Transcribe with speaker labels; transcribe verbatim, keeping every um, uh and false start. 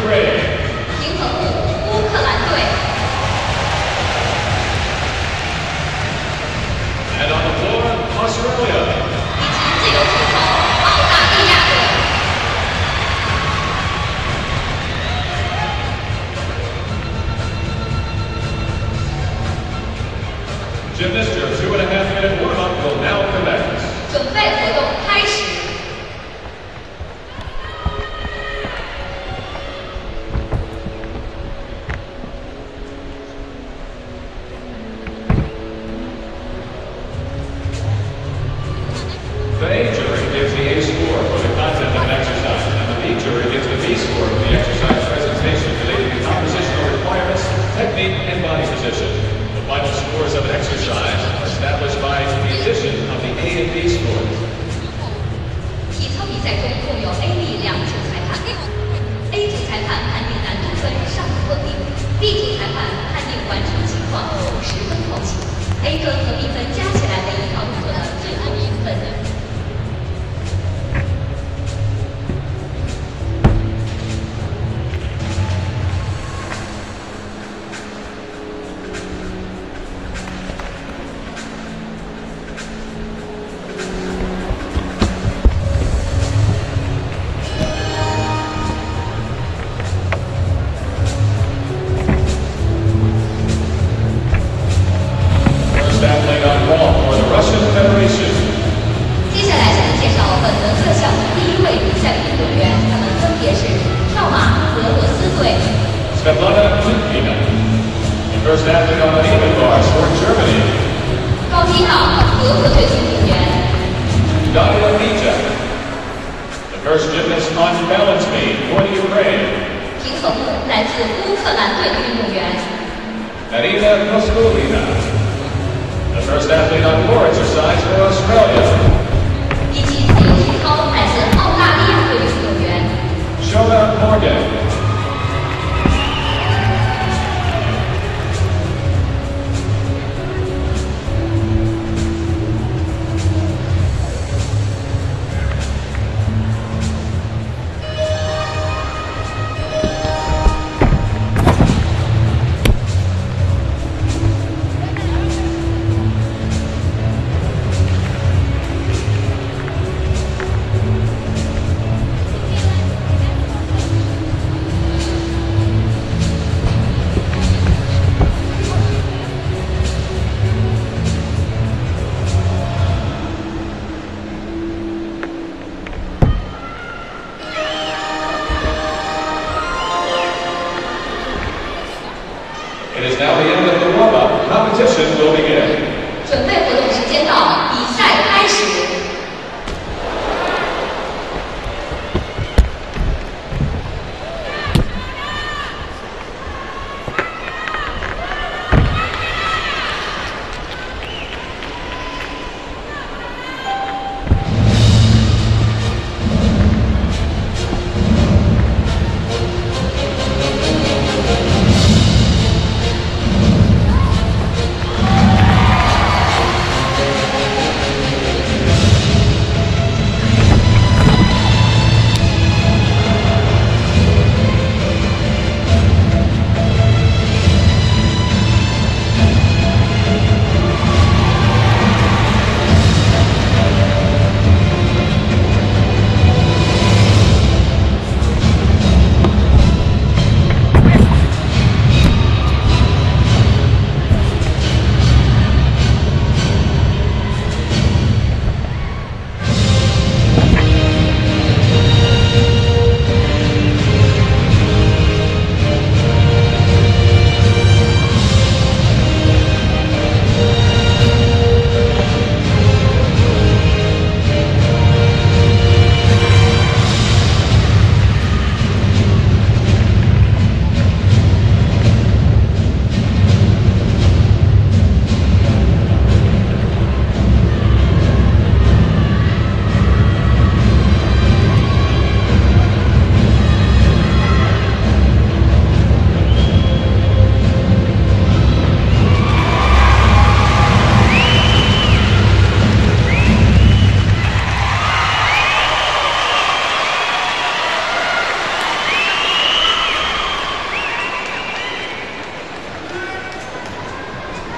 Speaker 1: Ukraine.
Speaker 2: 平衡木乌克兰队。
Speaker 1: And on the floor, Australia.
Speaker 2: 以及自由出球澳大利亚队。
Speaker 1: Gymnast, your two and a half minute warm-up will now commence.
Speaker 2: 准备活动开始。
Speaker 1: The A jury gives the A score for the content of an exercise, and the B jury gives the B score for the exercise presentation relating to compositional requirements, technique, and body position. The final scores of an exercise are established by the addition of the A and B scores.
Speaker 2: 体操比赛中共有 A、B 两组裁判 ，A 组裁判判定难度分上和低 ，B 组裁判判定完成情况后十分后起 ，A 分和 B 分加起来为一套动作的最后评分。
Speaker 1: Athlete on wall for the Russian Federation.
Speaker 2: 接下来向您介绍本轮各项第一位比赛运动员，他们分别是跳马俄罗斯队
Speaker 1: Svetlana Litvina. The first athlete on the even bars for Germany.
Speaker 2: 高击棒俄国队运动员
Speaker 1: Daria Mija. The first gymnast on balance beam for the Ukraine.
Speaker 2: 平衡木来自乌克兰队的运动员
Speaker 1: Arina Koskolina. The first athlete on floor exercise for Australia.
Speaker 2: 以及自由体操来自澳大利亚队运动员
Speaker 1: Shona Morgan. It is now the end of the warm-up. Competition will begin.
Speaker 2: 准备活动时间到。